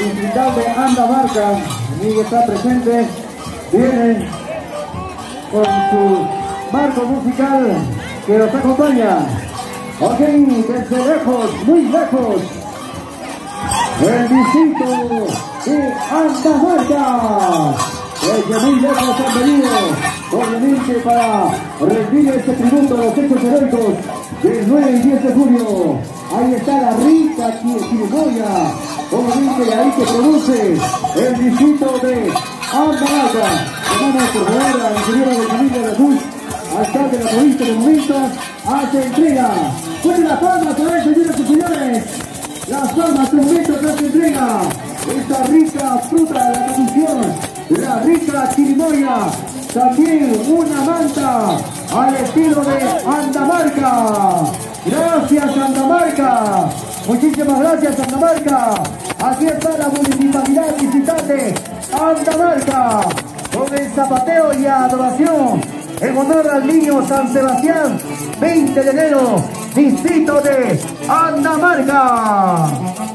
Distrital de Andamarca, aquí está presente, viene con su marco musical que nos acompaña. Ok, desde lejos, muy lejos, el distrito de Andamarca. Desde muy lejos han venido, obviamente, para rendir este tributo a los hechos heroicos del 9 y 10 de junio. Ahí está la rica Chirimoya, obviamente ahí que produce el distrito de Andamarca. Llamamos por favor a la ingeniera de familia de la Cruz, alcalde de la provincia de momento, hace entrega. Fueron las palmas, señoras y señores. Las palmas de momento que hace entrega esta rica fruta de la tradición, la rica chirimoya. También una manta al estilo de Andamarca. Gracias, Andamarca. Muchísimas gracias, Andamarca. Aquí está la municipalidad visitante Andamarca con el zapateo y adoración en honor al niño San Sebastián, 20 de enero, distrito de Andamarca.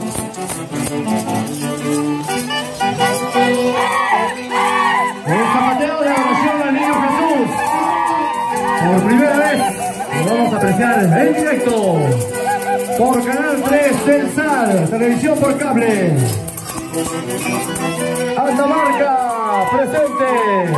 El zapateo de adoración al niño Jesús. Por primera vez lo vamos a apreciar en directo por Canal 3 Telesat, televisión por cable. Andamarca presente.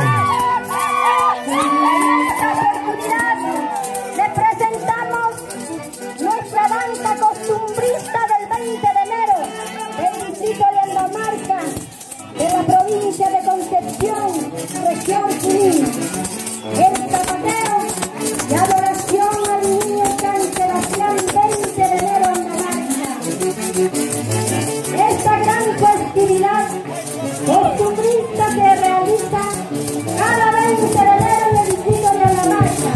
Le presentamos nuestra danza costumbrista del 20 de enero del distrito de Andamarca, de la provincia de Concepción, región Junín. El zapateo de adoración al niño San Sebastián, 20 de enero en Andamarca. Esta gran festividad costumbrista se realiza cada 20 de enero en el distrito de Andamarca,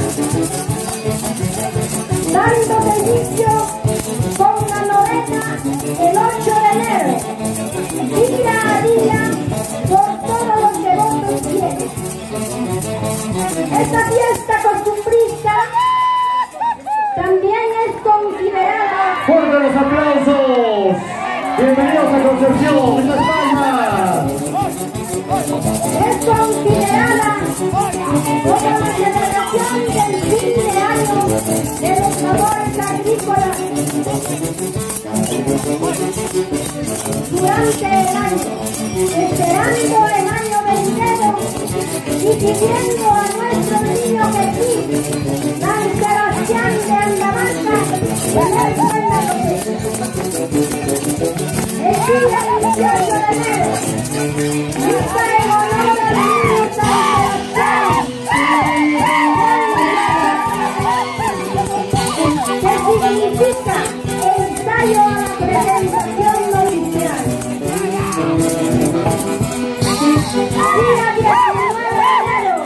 dando inicio con la novena el 8 de enero, día a día, por todos los devotos fieles. Esta fiesta costumbrista también es considerada... ¡Fuerte los aplausos! ¡Bienvenidos a Concepción! ¡Muchas palmas! Es considerada como la celebración del fin de año de los labores agrícolas durante el año, esperando el año venidero y pidiendo a nuestro niño Jesús, San Sebastián de Andamarca, tener buena cosecha. El día 18 de enero, misa en honor al niño San Sebastián, que significa ensayo a la presentación novicial. Día 19 de enero,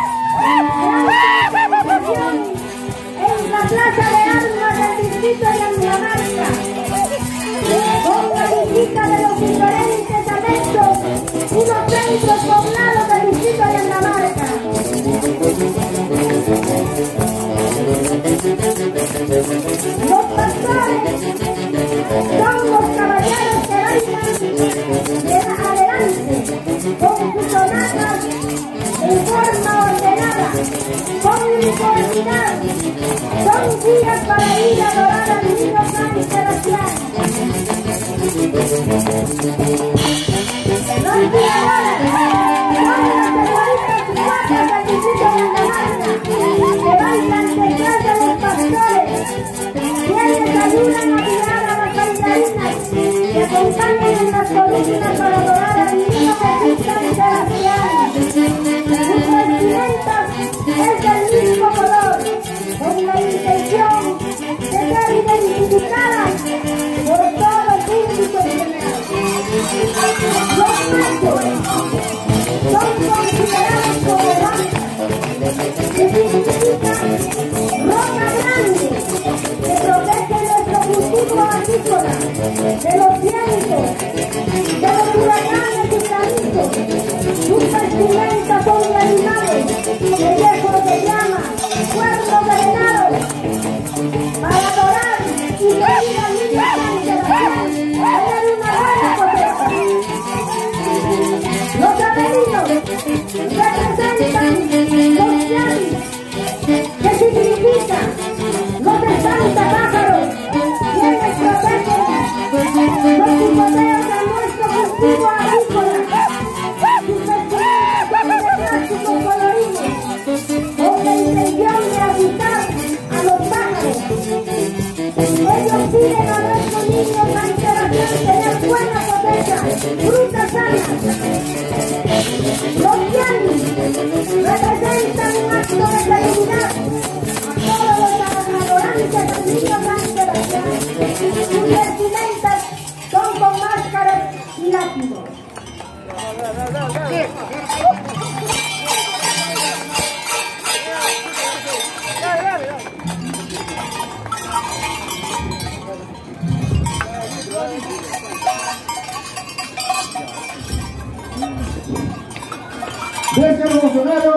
gran presentación en la Plaza de Armas del distrito de Andamarca, con la visita de los diferentes adeptos y los centros poblados del distrito de Andamarca. Los pastores son los caballeros que bailan adelante con sus sonatas en forma ordenada, con uniformidad. Son días para ir a adorar al niño San Sebastián. Los tiradores son las señoritas guapas del distrito de Andamarca, que bailan detrás de los pastores, quienes ayudan a tirar a las bailarinas que acompañan en las columnas para adorar al niño Jesús San Sebastián. Sus vestimentas es del mismo color, con la intención de ser identificadas por todo el público en general. Los machos son considerados como bancas, que significa roca grande, que protege nuestro cultivo agrícola de los vientos, de los huracanes y granizos. Sus vestimentas son de animales, de viejos de llama, cuernos de venado, para adorar y pedir frutas sanas. Los yanis representan un acto de felicidad a todos los adorantes del niño San Sebastián. Sus vestimentas son con máscaras y látigos. Bien, señor funcionario,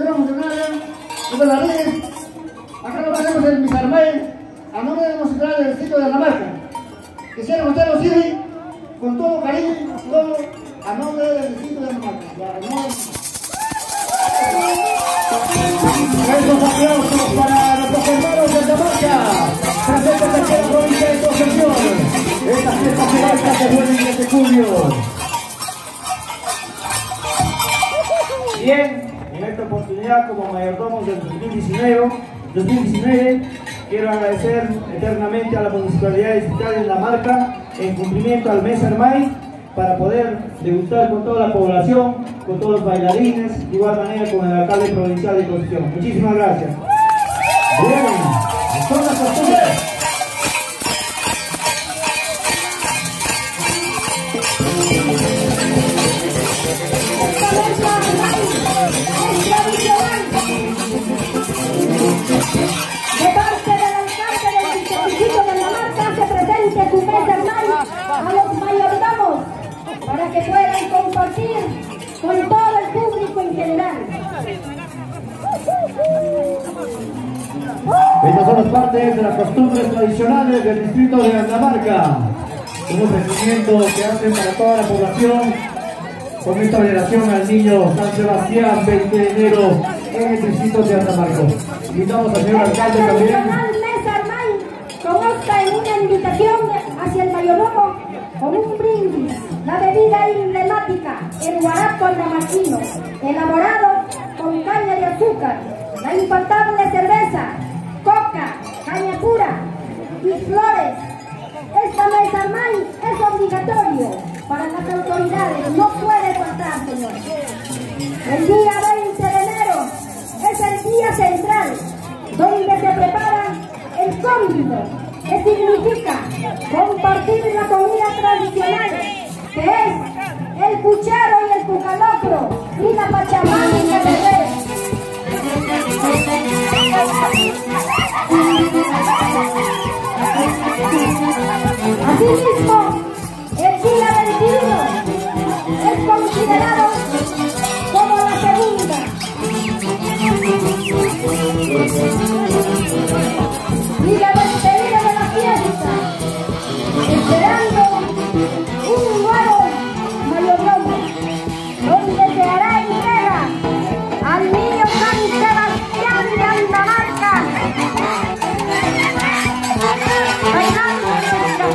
acá lo tenemos el Misarmay, a nombre del musical del distrito de Andamarca. Quisiera contarlo, sí, con todo cariño, todo a nombre del distrito de Andamarca. Esos aplausos para nuestros hermanos de Andamarca, presentes aquí en la provincia de Concepción. Esta fiesta celeste que vuelve en este julio. Bien, en esta oportunidad como mayordomos del 2019, quiero agradecer eternamente a la Municipalidad Distrital de Andamarca en cumplimiento al mes Armay para poder degustar con toda la población, con todos los bailarines, de igual manera con el alcalde provincial de Concepción. Muchísimas gracias. Bien, son las costumbres. De parte del alcalde del distrito de Andamarca se presente su mes Armay a los mayordomos para que puedan compartir con todo el público en general. Estas son las partes de las costumbres tradicionales del distrito de Andamarca. Un ofrecimiento que hacen para toda la población con esta veneración al niño San Sebastián, 20 de enero en el distrito de Andamarca. Invitamos al señor alcalde también. El mes Armay conozca en una invitación hacia el mayordomo con un brindis, la bebida emblemática, el guarapo andamarquino, elaborado con caña de azúcar, la infaltable cerveza, coca, caña pura y flores. Esta mes Armay es obligatorio para las autoridades, no puede faltar, señores. El día 20 de enero es el día central, donde se prepara el cóndito, que significa compartir la comida tradicional, que es el puchero y el cucalocro y la pachamama y el bebé. Asimismo, el día 21 es considerado como la segunda. Y la despedida de la fiesta, esperando un nuevo mayordomo, donde se hará entrega al niño San Sebastián de Andamarca. Bailando nuestra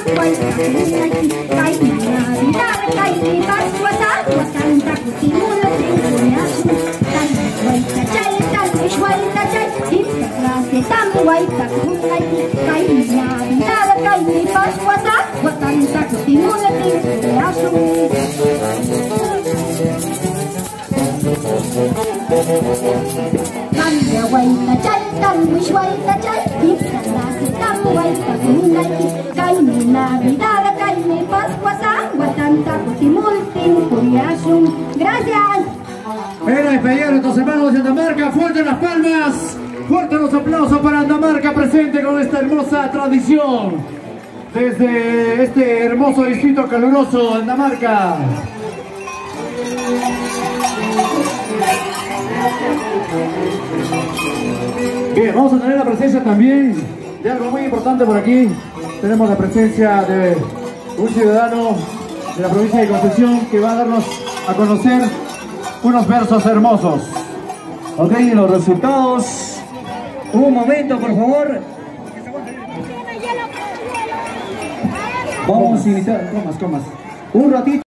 Gracias. Era despedir a nuestros hermanos de Andamarca. Fuerte las palmas, fuerte los aplausos para Andamarca presente con esta hermosa tradición desde este hermoso distrito caluroso Andamarca. Bien, vamos a tener la presencia también de algo muy importante por aquí. Tenemos la presencia de un ciudadano de la provincia de Concepción que va a darnos a conocer unos versos hermosos. Ok, los resultados. Un momento, por favor. Vamos a iniciar. Comas. Un ratito.